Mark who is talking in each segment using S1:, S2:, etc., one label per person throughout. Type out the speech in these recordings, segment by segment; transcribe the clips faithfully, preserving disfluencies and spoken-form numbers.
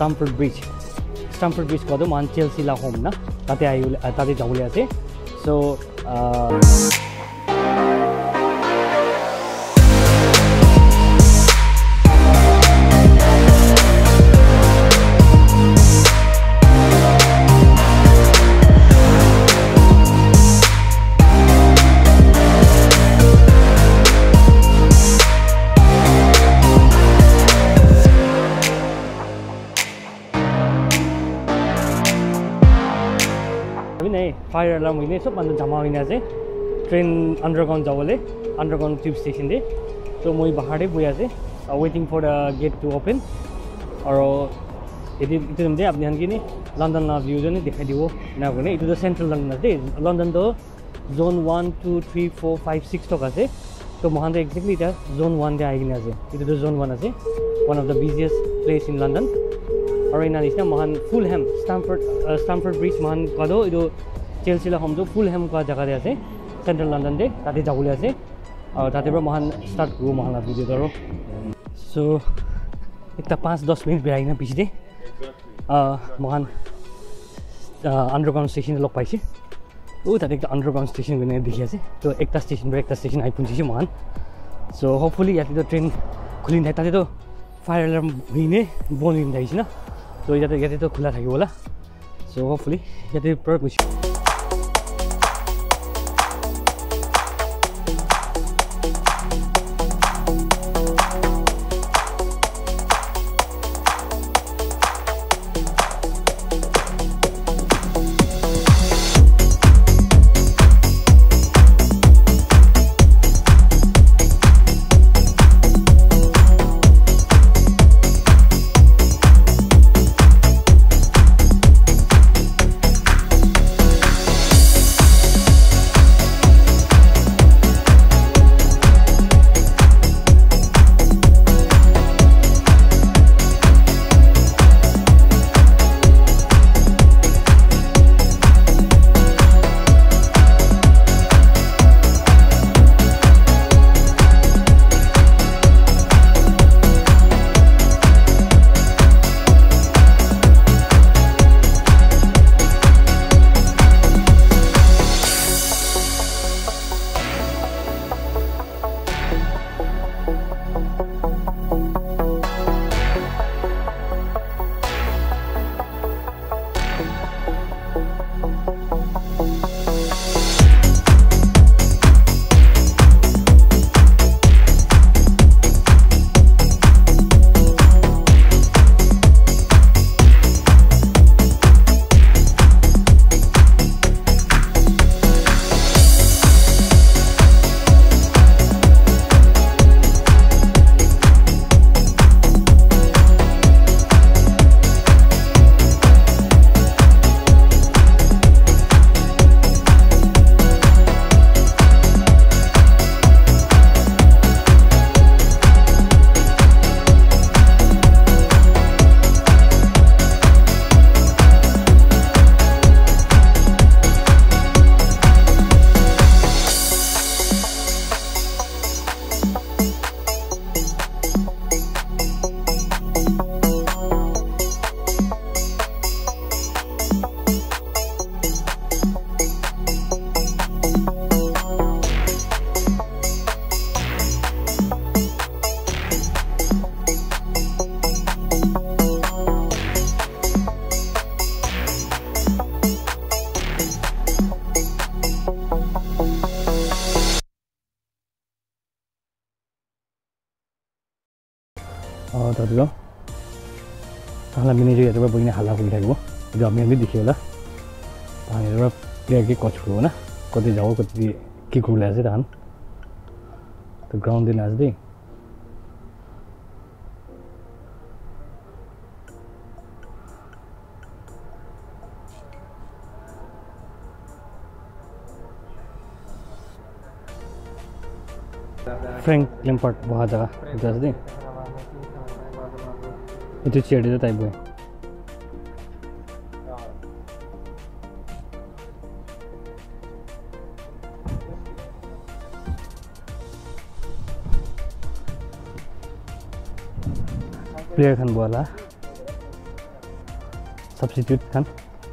S1: Stamford Bridge Stamford Bridge ko do man Chelsea la home na tate ayu tate jabule ase so uh fire alarm ini सब अंदर जमा हुई ना से train underground जावले underground tube station दे तो मैं बाहर ही बुया से waiting for the gate to open और यदि इतने में अपने हन की नहीं लंदन ना व्यू जो नहीं दिखाई दियो ना कोने इतने तो सेंट्रल लंदन दे लंदन तो zone one two three four five six तो कैसे तो वहाँ तो एक्जेक्टली था जोन one दे आएगी ना से इतने तो जोन one है से one of the busiest place in London और इन आलिस्ना महान Fulham Stamford Stamford Bridge महान कादो इधो Chelsea la home jo Fulham ka jaga de ase central London de tate jabule ase aru tate pra mohan start go mohan la video daro so ekta five to ten minute berai na piche de uh mohan underground station log paise o tate ekta underground station gane dekhi ase to ekta station ba ekta station ai punchi mohan so hopefully yati to train khulin thai tate to fire alarm bhine bonin dai china to yati yati to khula thakibo hola so hopefully yati pro Oh, tadi lo, kalau mini juga coba begini halal begini aku, jadi kami ambil dikit lah. Tadi coba lihat ke coach dulu na, kau tu jauh kau tu kick dulu aja kan, tu ground di aja deh. Frank Lampard बहुत जगह इधर से itu cheer itu type boy player kan bola substitute khan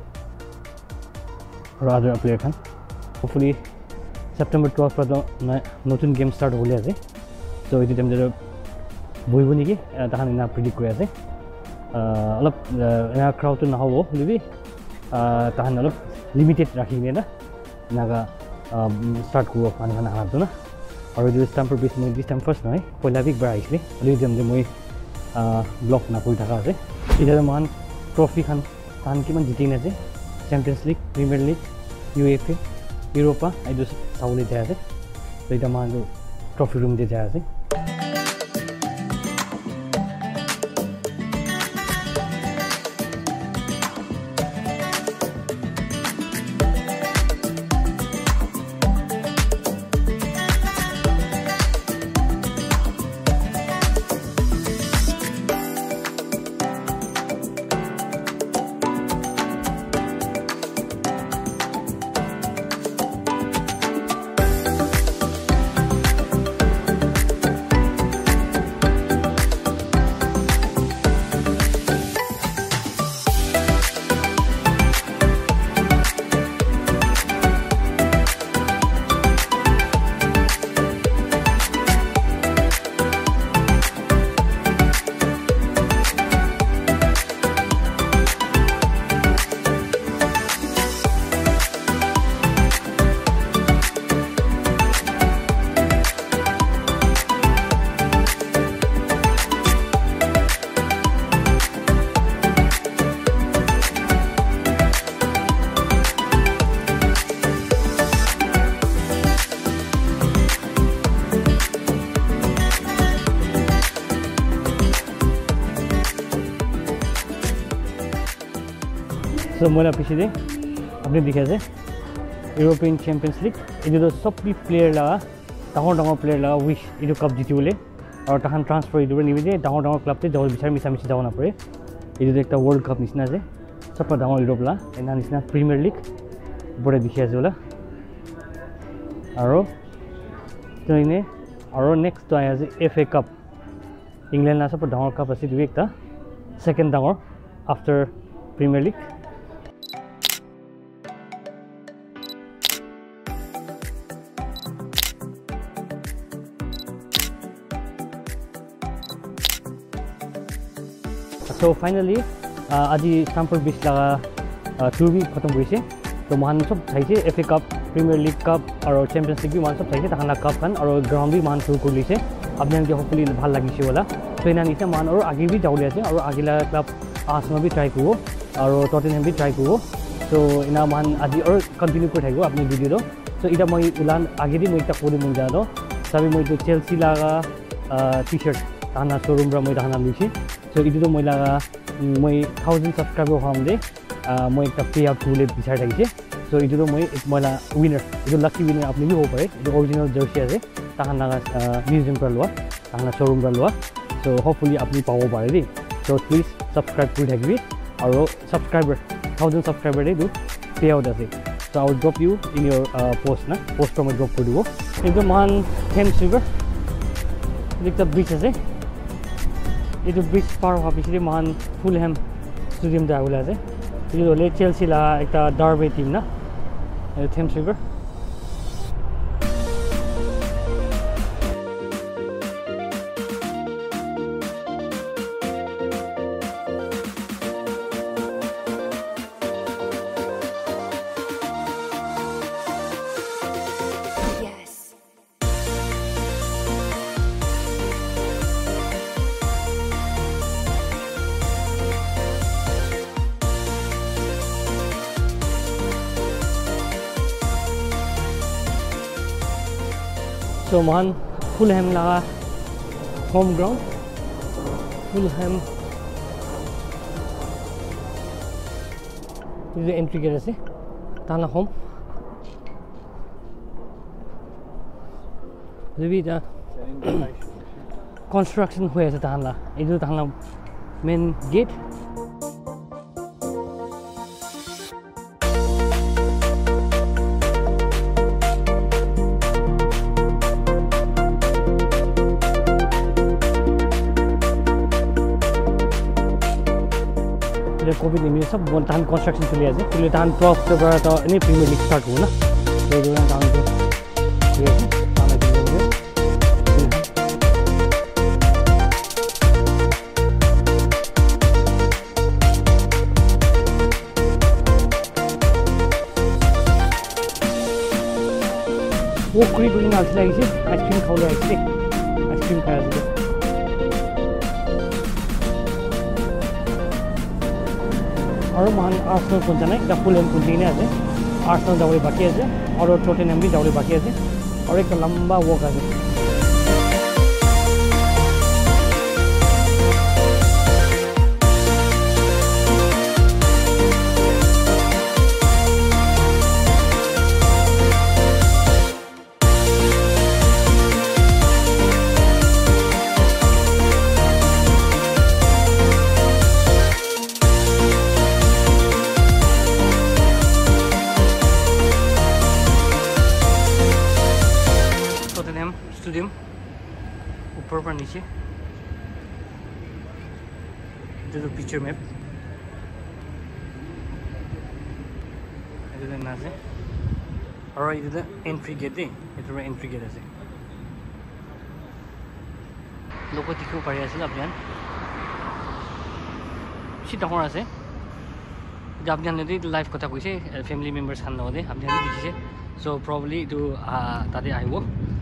S1: or other player khan. Hopefully September twelfth pra notun game start hole ase. So it time jero boibo niki tahan ina predict kori ase. Alop ina crowd to na hobo libi tahan alop limited rakhine na naga start kuo pani khana hana dona. Aru jo Stamford Bridge moi this time first nai poila big bar aisle ali jam je moi block na koi thaka ase. Ida man trophy khan tan kiman jitin ase. Champions League, Premier League, U E F A, Europa I do saule jaya ase. So ida man jo trophy room je jaya ase. So moi la piche de apne dikha ase European Champions League edu to sabhi player la dangor dangor player la wish edu cup jitibole aru tahan transfer edu ni bide dangor dangor club te jawal bichar misa misi jaw na pare edu ekta world cup nisna ase sabpa dangor Europe la ena nisna Premier League bore dikhi ase ola aru to ine aru next to ase F A Cup England la sabpa dangor cup ase du ekta second dangor after Premier League. So finally আজি Stamford Bridge laga tour bhi khatam hoise to man sob thaise F A Cup Premier League Cup aru Champions League bhi man sob thaise tahana cup khan aru ground bhi man tour korlise apni anke hopefully bhal lagise wala so ina nisa man aru age bhi jawle ase aru agila club Arsenal bhi try kobo aru Tottenham bhi try kobo so ina man aji aru continue kori thakibo apni video do so ida moi ulan age di moi ta kori mon jado sabi moi to Chelsea laga t-shirt tahana showroom ra moi tahana luise so idu to moi laga moi one thousand subscriber hamde moi ekta payout tool bichar thakise so idu to moi ek moila winner idu lucky winner apni bhi ho pare idu original jersey ase tahan laga museum pra lua tahan showroom pra lua so hopefully apni pabo pare di so please subscribe kori thakibi aru subscriber one thousand subscriber de du payout ase so I will drop you in your uh, post na post pro moi drop kori dibo idu man Thames River ekta bridge ase itu bridge par howa pichhe man Fulham Stadium da hola ase itu hole Chelsea la ekta derby team na Thames River so man Fulham laga home ground Fulham this is entry gate ase tana home maybe the construction hoye ase tana idu tana main gate अहिले Covid निमित्त सब तान construction चलि আছে त्यसले तान twelve बाट नै प्रिमियर लिग स्टार्ट हो न त्यो जुन तानको त्यो तानले दियो वो क्रिक पनि आछ लागि आइसक्रिम खाउले आइसक्रिम आइसक्रिम खाएको और महान आर्सेनल कुछ नहीं द फुलहैम कुछ नहीं है आर्सेनल जावले बाकी है और टोटेनहम भी जावले बाकी है और एक लंबा वॉक है स्टेडियम ऊपर पर नीचे जो पिक्चर मैप ये ना से और ये एंट्री गेट है ये एंट्री गेट है लोग दिखो पारि আছে আপনার সিটা হর আছে যে আপনি যদি লাইভ কথা কইছে ফ্যামিলি মেম্বারস খান নদে আপনি দেখিছে সো প্রবাবলি টু তাতে আইবো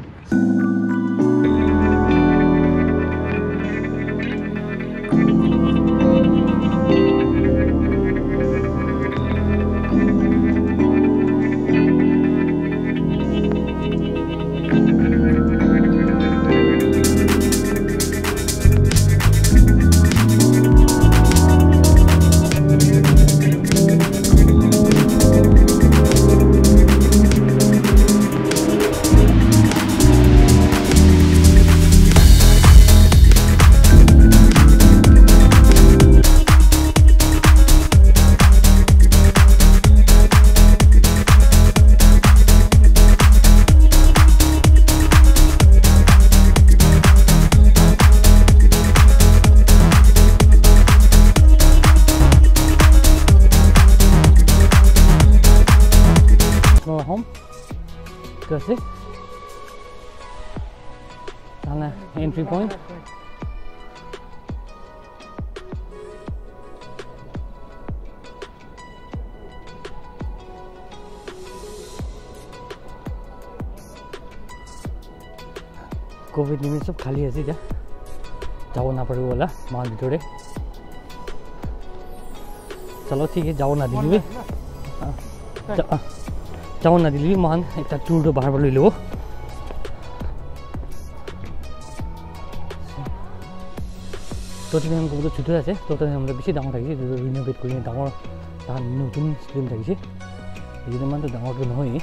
S1: home कैसे जाना एंट्री पॉइंट कोविड निमित्त सब खाली है क्या जाओ ना पड़ेगा वाला मान थोड़े चलो ठीक है जाओ ना दिल्ली जाओ ना दिल्ली मान एक टूर तो बाहर ले लो टोटेनहम को तो छुट्टी আছে टोटेनहम বেশি ডাঙৰ থাকিছে ৰিনোভেট কৰি ডাঙৰ তাৰ নতুন স্টেডিয়াম থাকিছে এই মানে ডাঙৰটো নহয়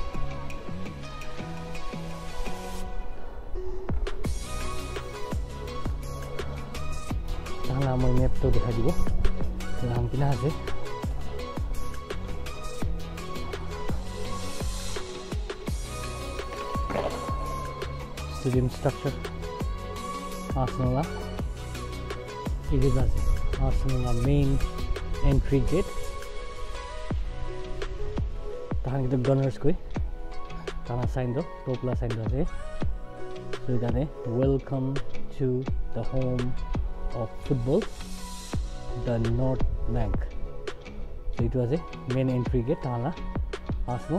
S1: তাহলে মই মেপটো দেখাই দিব নাম কিনা আছে stadium structure Arsenal it is as Arsenal main entry gate tahan kita gunners koi tana sign do topla sign do ase so idane welcome to the home of football the North Bank so it was a main entry gate tana Arsenal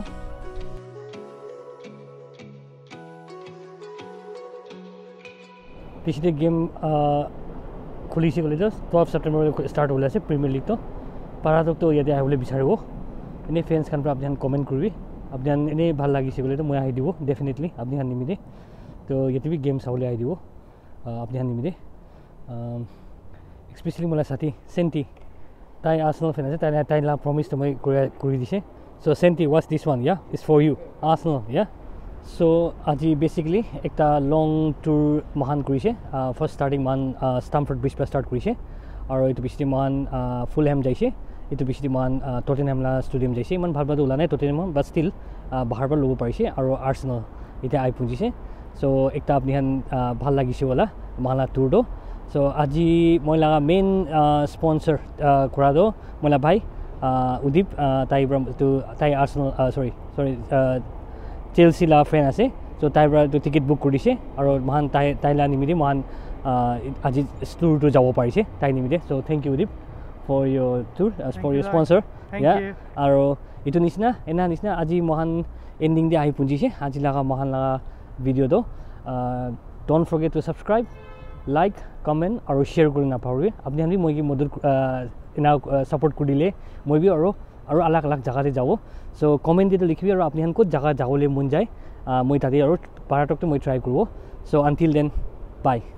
S1: पिछले game खुली सी college twelve September start होला से premiere league तो पारा तक तो याते आइबले बिचारिबो इने फैंस खान पर आपन कमेंट करबी आपन इने ভাল লাগিছে বলে তো মই আহি দিব डेफिनेटली आपन निमिते तो याते भी गेम सावले आइ দিব आपन निमिते स्पेशली मला साथी सेंटी ताई आर्सेनल फैन আছে ताई ताई ला प्रॉमिस तो মই কৰি দিছে सो सेंटी व्हाट्स दिस वन या इज फॉर यू आर्सेनल या So আজি basically একটা long tour মহান কৰিছে first starting মান Stamford Bridge পৰা start কৰিছে আৰু এটো পিছতে মান Fulham যাইছে এটো পিছতে মান Tottenham লা stadium যাইছে ইমান ভাল ভাল ওলা নাই Tottenham but still বাহাৰ পৰা লব পাৰিছে আৰু Arsenal এটা আই পুজিছে so একটা আপনি হান ভাল লাগিছে ওলা মালা tour do So আজি মই লাগা মেইন স্পন্সর করা দো মোলা ভাই উদীপ তাই তো তাই আর্সেনাল সরি সরি চেলসি লা ফ্রেন্ড আছে so তাই তো টিকেট বুক কৰিছে আৰু মহান তাই তাইলা নিমিতে মহান আজি টুৰ টু যাব পাৰিছে তাই নিমিতে so thank you Udip for your tour as for your sponsor
S2: yeah
S1: আৰু ইটো নিচিনা এনা নিচিনা আজি মহান এন্ডিং দি আহি পুঞ্জিছে আজি লাগা মহান লাগা ভিডিও তো don't forget to subscribe like comment আৰু share কৰি নাপাহৰিবি আপুনি আমি মই কি মদত এনা সাপোর্ট কৰিলে মই বি আৰু আৰু আলাক আলাক জায়গাতে যাব সো কমেন্ট দিতে লিখিবি আৰু আপুনি হান ক'ত জায়গা যাবলৈ মন যায় মই তাতে আৰু পাৰাটকটো মই ট্ৰাই কৰিব সো আনটিল দেন বাই